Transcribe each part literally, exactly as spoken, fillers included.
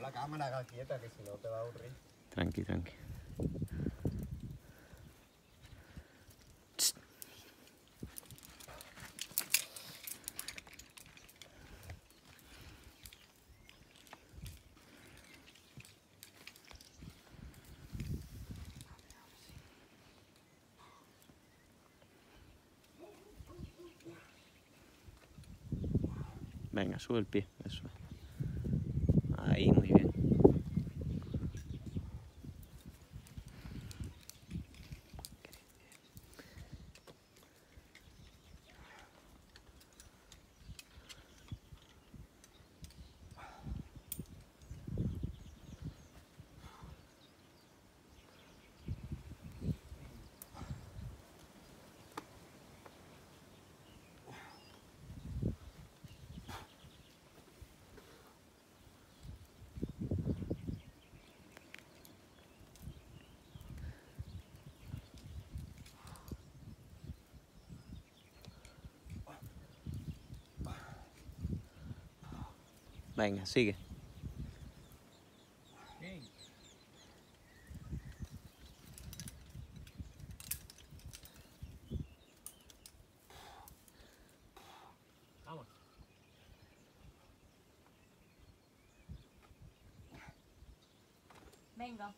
la cámara quieta, que si no te va a aburrir. Tranqui, tranqui. Venga, sube el pie, eso. Ahí, muy bien. Venga, sigue. Bien. Vamos. Venga.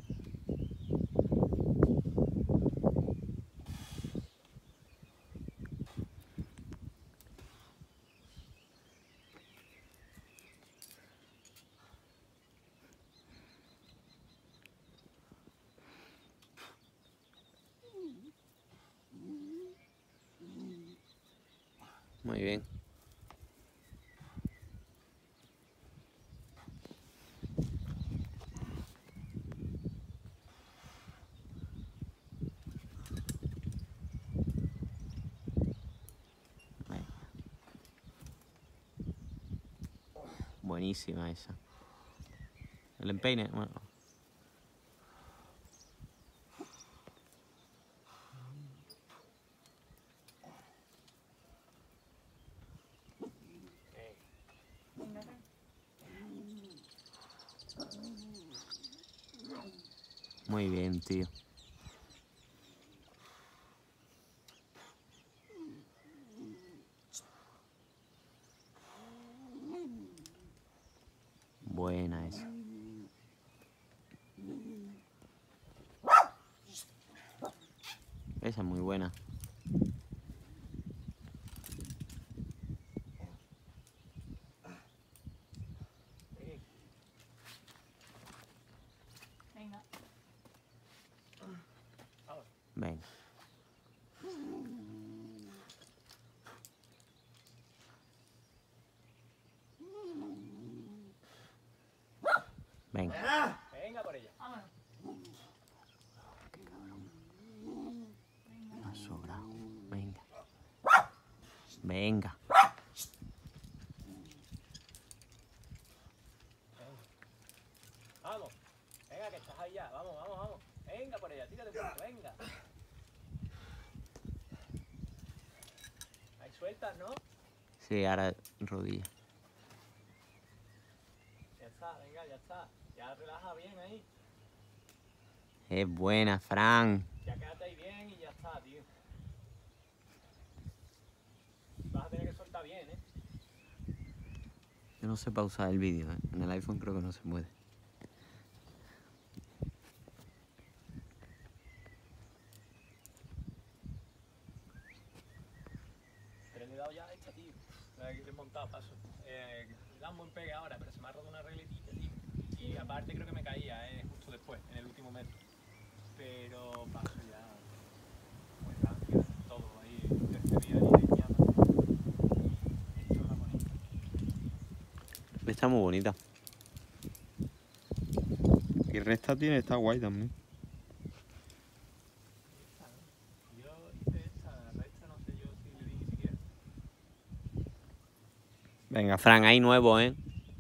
Muy bien. Venga. Buenísima esa. El empeine, bueno. Muy bien, tío. Buena esa. Esa es muy buena. Venga. Venga. Venga. Venga por ella. Vámonos. Ha sobrado. Venga. Venga. Vamos. Venga, que estás ahí ya. Vamos, vamos, vamos. Venga por ella, tírate un poco, venga. Ahí sueltas, ¿no? Sí, ahora rodilla. Ya está, venga, ya está. Ya relaja bien ahí. Es buena, Fran. Ya quédate ahí bien y ya está, tío. Vas a tener que soltar bien, ¿eh? Yo no sé pausar el vídeo, ¿eh? En el iPhone creo que no se puede. Pero le he dado ya a esta, tío. La he montado, paso. Eh, le da un buen pegue ahora, pero se me ha roto una regletita, tío. Y aparte creo que me caía, eh, justo después, en el último metro. Pero paso ya. Muy rápido, todo ahí. Tercer día de leñada. Esto es la bonita. Está muy bonita. Y Resta tiene, está guay también. Yo hice esta, la esta no sé yo si le di ni siquiera. Venga, Fran, ahí nuevo, ¿eh?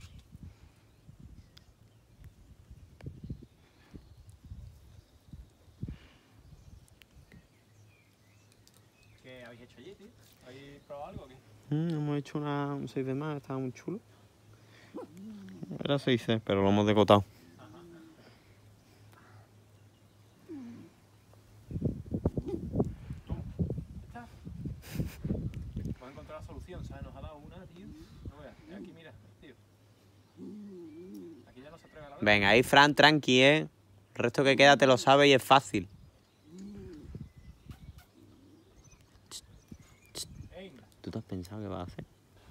¿Qué habéis hecho allí, tío? ¿Habéis probado algo o qué? Mm, hemos hecho una, un seis de más, estaba muy chulo. Era seis C, pero lo hemos decotado. Ajá. ¿Cómo? ¿Está? Hemos encontrado la solución, ¿sabes? Nos ha dado una, tío. No veas, aquí mira, tío. Aquí ya no se atreve a la ver. Venga, ahí Fran, tranqui, ¿eh? El resto que queda te lo sabes y es fácil. Venga. ¿Tú te has pensado qué vas a hacer?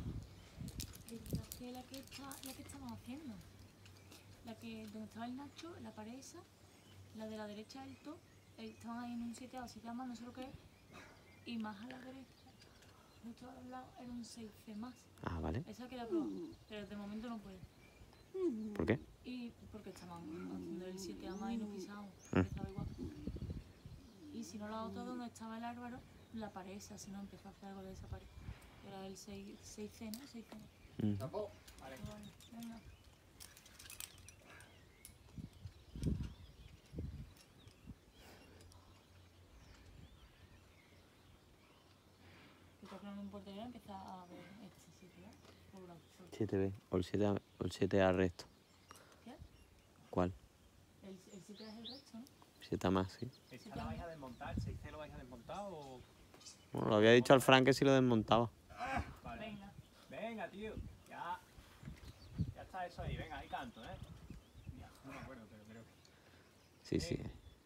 La que, está, la que estamos haciendo. La que donde estaba el Nacho, la pared esa, la de la derecha del top, estaban ahí en un siete A o siete A más, no sé lo que es. Y más a la derecha, justo al lado, era un seis C más. Ah, vale. Esa queda prueba, pero de momento no puede. ¿Por qué? Y porque estaban haciendo el siete A más y no pisamos, Mm. estaba igual. Y si no la otra donde estaba el Álvaro, la pared esa, si no empezó a hacer algo de esa pared. Era el seis C, ¿no? seis C. Mm. Tapó. Vale. Vale, venga. Y porque no me importa ya empezar a ver este sitio, ¿eh? Por una sola. siete B, o el siete A, o el siete A resto. ¿Qué? ¿Cuál? El, el siete A es el resto, ¿no? siete A más, sí. ¿Esta la vais a desmontar? ¿El seis C lo vais a desmontar o...? Bueno, lo había dicho al Fran que si lo desmontaba. Vale. Venga. Venga, tío. Ya. Ya está eso ahí. Venga, ahí canto, ¿eh? Ya, no me acuerdo, pero creo que... Sí, sí.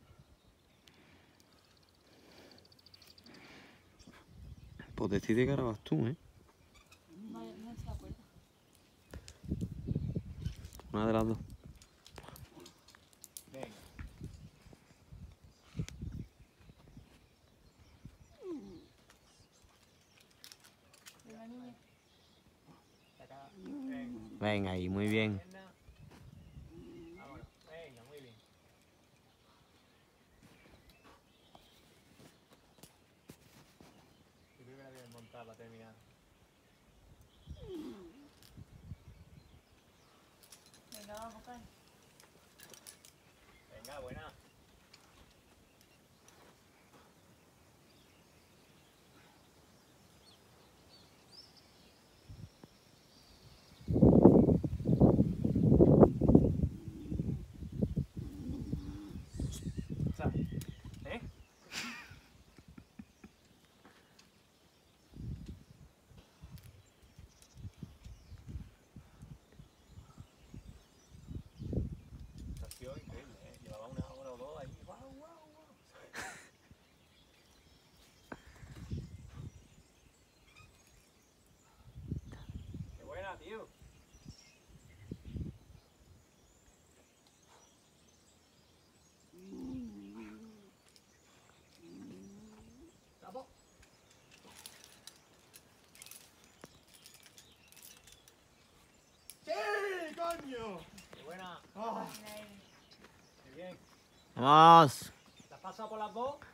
Pues decide que ahora vas tú, ¿eh? Vaya, no estoy de acuerdo. Una de las dos. Venga. Venga, niña. Saca. Venga. Venga ahí, muy bien. Pierna. Vámonos. Venga, muy bien. Yo creo que la voy a desmontar para terminar. Venga, vamos, Kai. Venga, buena. Está. ¿Eh? Ha sido increíble, ¿eh? Llevaba una hora o dos ahí. ¡Guau, guau, guau! ¡Qué buena, tío! ¡Tapo! ¡Sí, coño! ¡Qué buena! Ah, ¡Qué bien! ¡Vamos! ¿La has pasado por las dos?